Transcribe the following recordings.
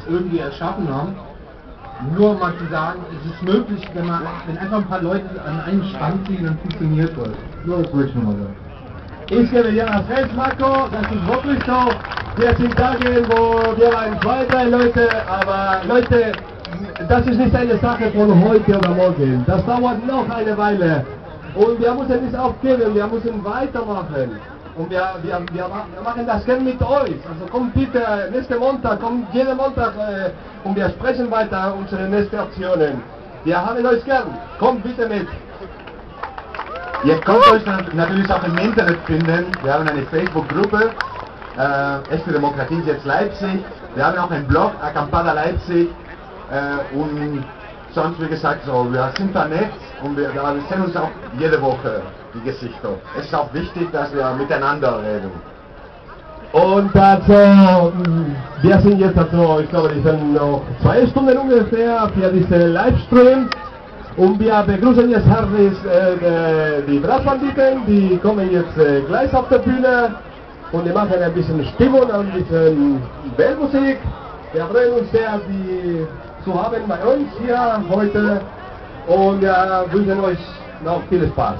irgendwie erschaffen haben. Nur mal zu sagen, es ist möglich, wenn einfach ein paar Leute an einen Strang ziehen, dann funktioniert das. Nur das wollte ich nochmal sagen. Ich gebe dir das recht, Marco, das ist wirklich so. 14 Tage, wo wir waren 2, 3 Leute, aber Leute, das ist nicht eine Sache von heute oder morgen. Das dauert noch eine Weile. Und wir müssen nicht aufgeben, wir müssen weitermachen. Und wir machen das gerne mit euch. Also kommt bitte nächsten Montag, kommt jeden Montag und wir sprechen weiter unsere nächsten Aktionen. Wir haben euch gern. Kommt bitte mit. Ihr könnt euch natürlich auch im Internet finden. Wir haben eine Facebook-Gruppe, Echte Demokratie ist jetzt Leipzig. Wir haben auch einen Blog, Acampada Leipzig. Und sonst, wie gesagt, so, wir sind vernetzt und wir sehen uns auch jede Woche die Gesichter. Es ist auch wichtig, dass wir miteinander reden. Und also, wir sind jetzt also, ich glaube, die sind noch 2 Stunden ungefähr für diese Livestream. Und wir begrüßen jetzt herzlich die Brassbanditen, die kommen jetzt gleich auf der Bühne und die machen ein bisschen Stimmung, ein bisschen Bandmusik. Wir freuen uns sehr, Sie zu haben bei uns hier heute und wir wünschen euch noch viel Spaß.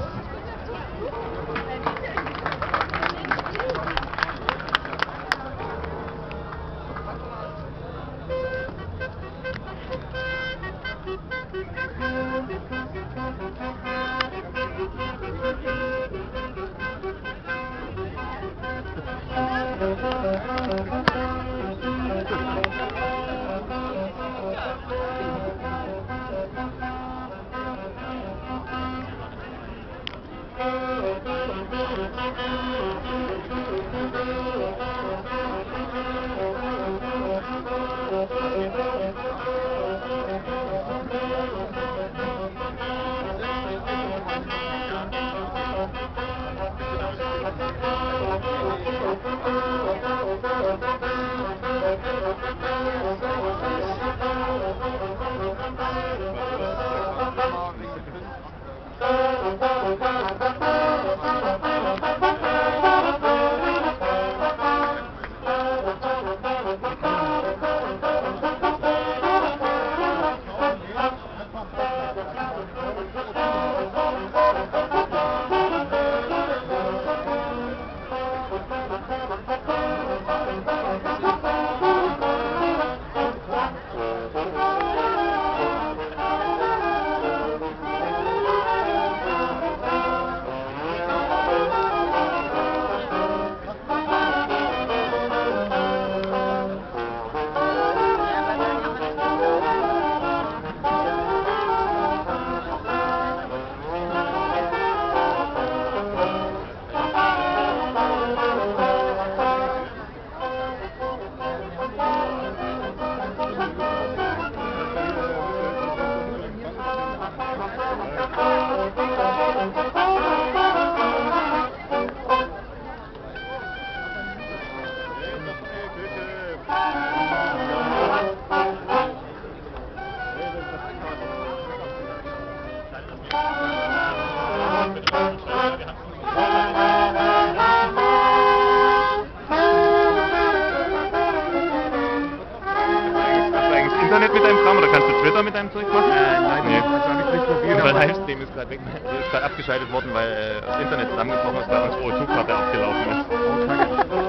Internet mit deinem Kram oder kannst du Twitter mit deinem Zeug machen? Nein, nee. Das habe ich nicht probiert. Unser Livestream ist gerade weg, ist gerade abgeschaltet worden, weil das Internet zusammengebrochen ist, weil unsere O2-Karte abgelaufen ist. Oh, kacke.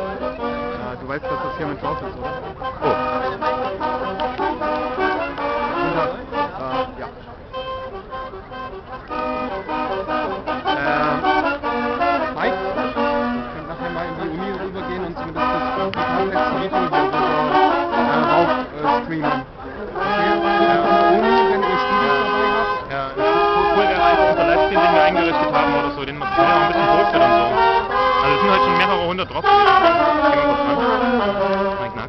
Du weißt, dass das hier mit drauf ist, oder? Oh. Ja. Mike, ich kann nachher mal in die Uni rübergehen und zumindest das letzte Video hier rauf streamen. Den wir eingerichtet haben oder so, den wir auch ein bisschen hochstellen und so. Also es sind halt schon mehrere hundert drauf. Gehen wir kurz ran.